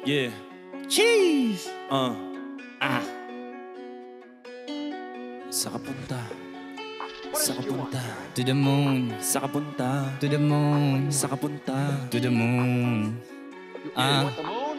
Yeah. Cheese! Sa kapunta. Sa kapunta. To the moon. Sa kapunta. To the moon. Sa kapunta. To the moon. Want the moon?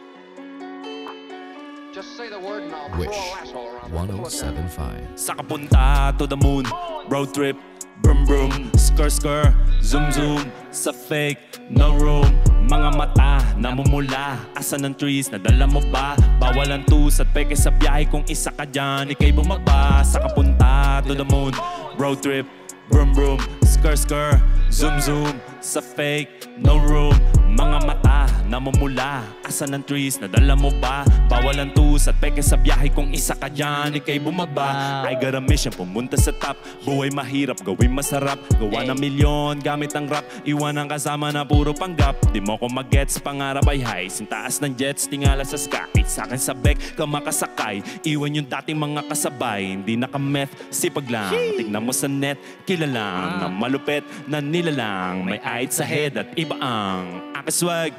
Just say the word and I'll throw a lasso around it. 1075. Sa kapunta to the moon. Road trip. Brum brum. Skr skr. Zoom zoom. Sa fake. No room. Mga mata namumula. Asan ang trees? Nadala mo ba? Bawal ang tus at peke sa biyahe. Kung isa ka dyan, ikay bumaba. Sa kapunta to the moon. Road trip. Brum brum. Skr skr. Zoom zoom. Sa fake. No room. Mga mata namumula. Asan ang trees? Nadala mo ba? Bawal ang tus at peke sa biyahe. Kung isa ka dyan, ikay bumaba. I got a mission, pumunta sa top. Buhay mahirap, gawin masarap. Gawa ng milyon, gamit ang rap. Iwan ang kasama na puro panggap. Di mo ko mag-gets, pangarap ay high. Sintaas ng jets, tingala sa sky. Sa'kin sa bek, ka makasakay. Iwan yung dating mga kasabay. Hindi naka-meth, sipag lang. Tignan mo sa net, kilalang. Na malupet, na nilalang. May eyes sa head at iba ang aking swag.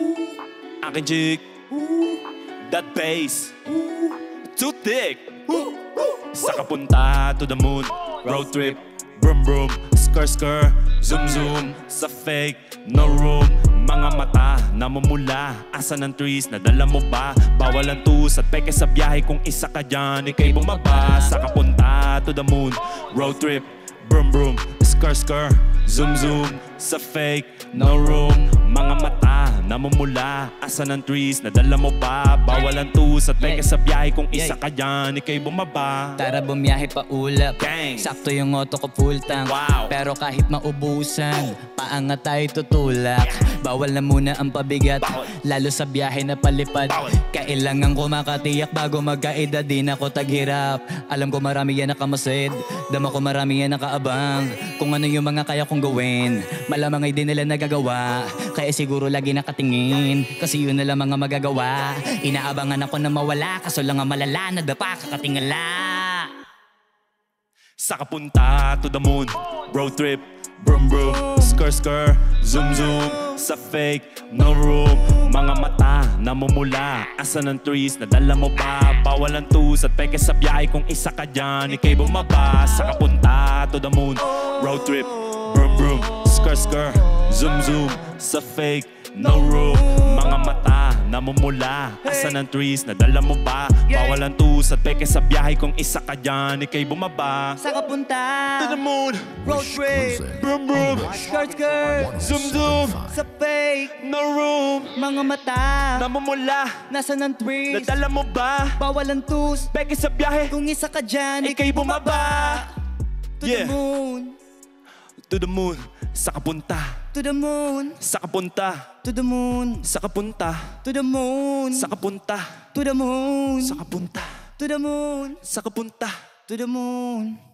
Aking chick. That bass. Too thick. Sa kapunta to the moon. Road trip. Brum brum. Skr skr. Zoom zoom. Sa fake. No room. Mga mata namumula. Asan ang trees? Nadala mo ba? Bawal ang tus at peke sa biyahe. Kung isa ka dyan, ikay bumaba. Sa kapunta to the moon. Road trip. Brum brum. Skr skr. Zoom zoom. Sa fake. No room. Mga mata namumula. Asan ang trees? Nadala mo ba? Bawal ang tus at peke sa biyahe. Kung isa ka dyan, ikay bumaba. Tara bumiyahe pa ulap. Gang. Sakto yung auto ko full tank. Wow. Pero kahit maubusan, paangat tayo tutulak. Bawal na muna ang pabigat, lalo sa biyahe na palipad. Kailangan ko makatiyak bago magkaedad. Di na ko taghirap. Alam ko marami yan nakamasid. Dama ko marami yan nakaabang. Kung ano yung mga kaya kong gawin, malamang ay di nila nagagawa. Kaya siguro lagi nakatingin, kasi yun na lang mga magagawa. Inaabangan ako na mawala, kaso lang ang malala. Nadapa kakatingala. Sa kapunta to the moon. Road trip. Brum brum. Skr skr. Zoom zoom. Sa fake. No room. Mga mata namumula. Asan ang trees? Nadala mo ba? Bawal ang tus at peke sa biyahe. Kung isa ka dyan, ikay bumaba. Sa kapunta to the moon. Road trip. Brum brum. Skr skr. Zoom zoom. Sa fake. No room. Mga mata namumula. Asan ang trees? Nadala mo ba? Bawal ang tus at peke sa biyahe. Kung isa ka dyan, ikay bumaba. Sa kapunta To the moon. road trip. Brum brum. Skirt skirt. Zoom zoom. Sa fake. No room. Mga mata Namumula. nasa ng trees. Nadala mo ba? Bawal ang tus. Peke sa biyahe. Kung isa ka dyan, Ikay bumaba. To the moon. To the moon. Sa kapunta. To the moon. Sa kapunta. To the moon. Sa kapunta. To the moon. Sa kapunta. To the moon. Sa kapunta. To the moon. Sa kapunta. To the moon.